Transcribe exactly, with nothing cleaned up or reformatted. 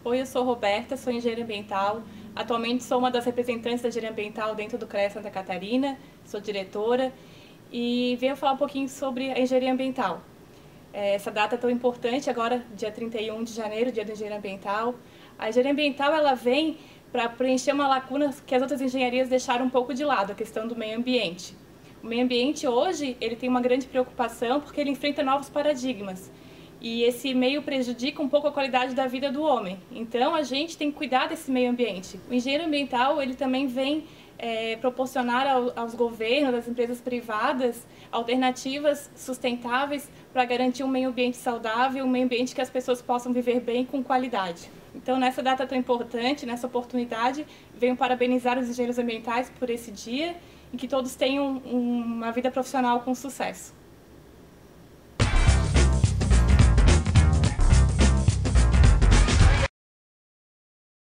Oi, eu sou Roberta, sou engenheira ambiental. Atualmente sou uma das representantes da engenharia ambiental dentro do CREA Santa Catarina, sou diretora e venho falar um pouquinho sobre a engenharia ambiental. Essa data é tão importante agora, dia trinta e um de janeiro, dia da engenharia ambiental. A engenharia ambiental ela vem para preencher uma lacuna que as outras engenharias deixaram um pouco de lado, a questão do meio ambiente. O meio ambiente hoje ele tem uma grande preocupação porque ele enfrenta novos paradigmas. E esse meio prejudica um pouco a qualidade da vida do homem. Então a gente tem que cuidar desse meio ambiente. O engenheiro ambiental ele também vem é, proporcionar ao, aos governos, às empresas privadas, alternativas sustentáveis para garantir um meio ambiente saudável, um meio ambiente que as pessoas possam viver bem com qualidade. Então nessa data tão importante, nessa oportunidade, venho parabenizar os engenheiros ambientais por esse dia e que todos tenham uma vida profissional com sucesso.